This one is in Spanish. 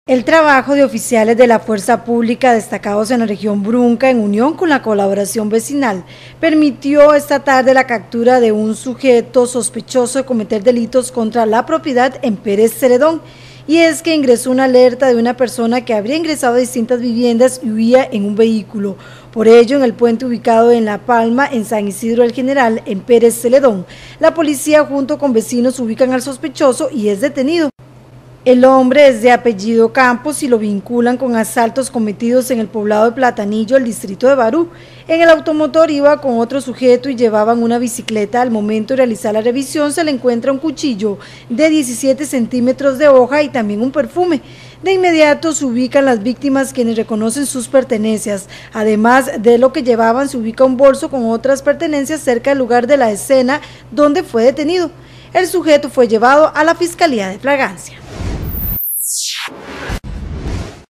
El trabajo de oficiales de la Fuerza Pública destacados en la región Brunca, en unión con la colaboración vecinal, permitió esta tarde la captura de un sujeto sospechoso de cometer delitos contra la propiedad en Pérez Celedón. Y es que ingresó una alerta de una persona que habría ingresado a distintas viviendas y huía en un vehículo. Por ello, en el puente ubicado en La Palma, en San Isidro del General, en Pérez Celedón, la policía junto con vecinos ubican al sospechoso y es detenido. El hombre es de apellido Campos y lo vinculan con asaltos cometidos en el poblado de Platanillo, el distrito de Barú. En el automotor iba con otro sujeto y llevaban una bicicleta. Al momento de realizar la revisión se le encuentra un cuchillo de 17 centímetros de hoja y también un perfume. De inmediato se ubican las víctimas, quienes reconocen sus pertenencias. Además de lo que llevaban, se ubica un bolso con otras pertenencias cerca del lugar de la escena donde fue detenido. El sujeto fue llevado a la Fiscalía de Flagrancia.